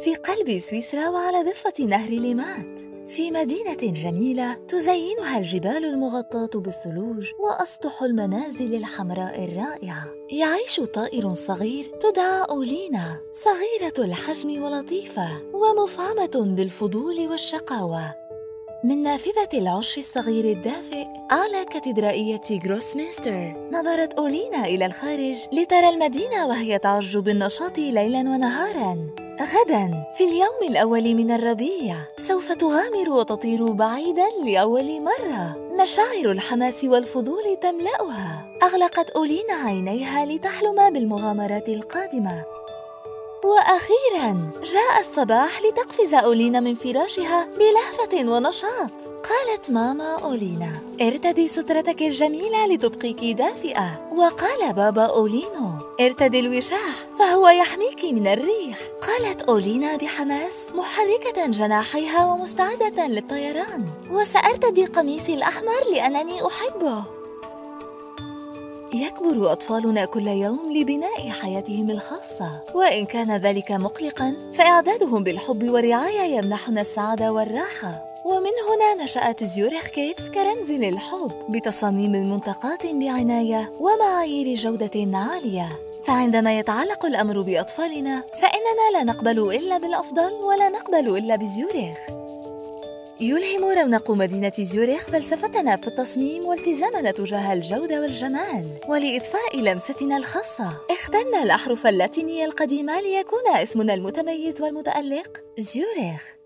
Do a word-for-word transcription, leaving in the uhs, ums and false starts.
في قلب سويسرا وعلى ضفة نهر ليمات، في مدينة جميلة تزينها الجبال المغطاة بالثلوج وأسطح المنازل الحمراء الرائعة. يعيش طائر صغير تدعى أولينا، صغيرة الحجم ولطيفة ومفعمة بالفضول والشقاوة. من نافذة العش الصغير الدافئ أعلى كاتدرائية غروسمينستر، نظرت أولينا إلى الخارج لترى المدينة وهي تعج بالنشاط ليلاً ونهاراً. غداً في اليوم الأول من الربيع سوف تغامر وتطير بعيداً لأول مرة. مشاعر الحماس والفضول تملأها. أغلقت أولينا عينيها لتحلم بالمغامرات القادمة. وأخيراً جاء الصباح لتقفز أولينا من فراشها بلهفة ونشاط. قالت ماما أولينا: ارتدي سترتك الجميلة لتبقيك دافئة. وقال بابا أولينو: ارتدي الوشاح فهو يحميك من الريح. قالت أولينا بحماس محركة جناحيها ومستعدة للطيران: وسأرتدي قميصي الأحمر لأنني أحبه. يكبر أطفالنا كل يوم لبناء حياتهم الخاصة، وإن كان ذلك مقلقاً فإعدادهم بالحب والرعاية يمنحنا السعادة والراحة. ومن هنا نشأت زيورخ كيتس كرمز للحب، بتصاميم منتقاة بعناية ومعايير جودة عالية. فعندما يتعلق الأمر بأطفالنا فإننا لا نقبل إلا بالأفضل ولا نقبل إلا بزيورخ. يلهم رونق مدينة زيورخ فلسفتنا في التصميم والتزامنا تجاه الجودة والجمال. ولإضفاء لمستنا الخاصة اخترنا الأحرف اللاتينية القديمة ليكون اسمنا المتميز والمتألق زيورخ.